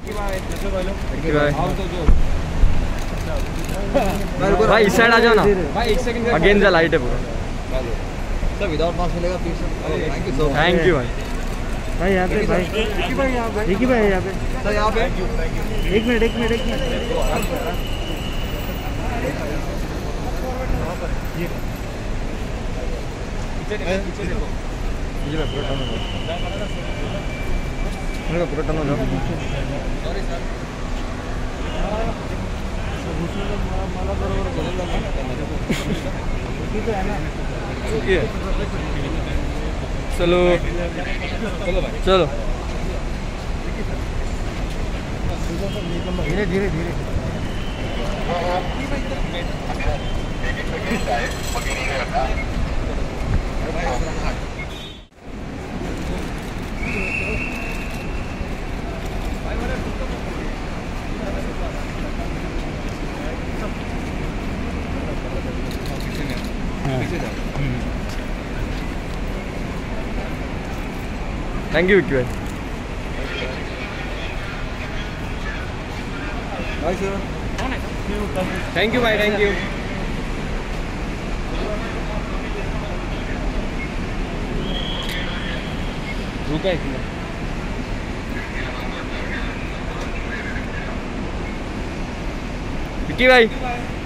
भाई इस साइड आ जाओ ना भाई, एक सेकंड अगेन द लाइट है पूरा। सर विदाउट मास्क मिलेगा please sir. Thank you so much. Thank you भाई। भाई यहाँ पे भाई विकी भाई यहाँ पे विकी भाई यहाँ पे सर यहाँ पे एक मिनट पूरा टर्न हो जाओ। Sorry sir. मला बरोबर बोलायला तो है ना। चलो चलो धीरे धीरे धीरे थैंक यू विक्की भाई। थैंक यू भाई, थैंक यू। रुका एक मिनट। विक्की भाई